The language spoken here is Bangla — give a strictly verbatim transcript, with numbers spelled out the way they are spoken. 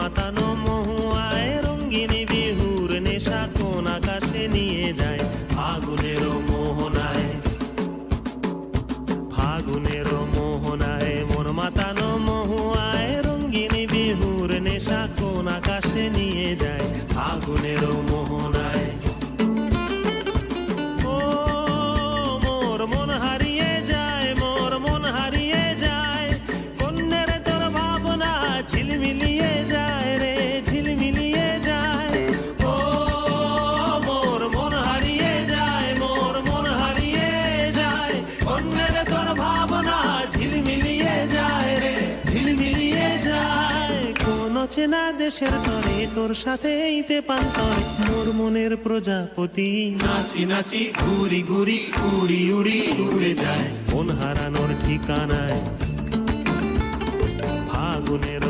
মাতানো মহুয়ায় রঙ্গিনী বিহুর নেশা কোন আকাশে নিয়ে যায় ফাগুনের মোহনায়। ফাগুনের মোহনায় মন মাতানো মহুয়ায় রঙ্গিনী বিহুর নেশা কোন আকাশে নিয়ে যায় ফাগুনের মোহনায়। ও মোর মন হারিয়ে যায়, মোর মন হারিয়ে যায়, কন্যের তোর ভাবনা ঝিলমিলিয়ে যায় রে, ঝিলমিলিয়ে যায়। ও মোর মন হারিয়ে যায়, মোর মন হারিয়ে যায়, কন্যের তোর ভাবনা ঝিলমিলিয়ে যায় রে, ঝিলমিলিয়ে যায়। কোন চেনা দেশের তরে তোর সাথে এইতে পান্তরে মোর মনের প্রজাপতি নাচি নাচি ঘুরি ঘুরি উড়ি উড়ি উড়ে যায় মন হারানোর ঠিকানায় ফাগুনের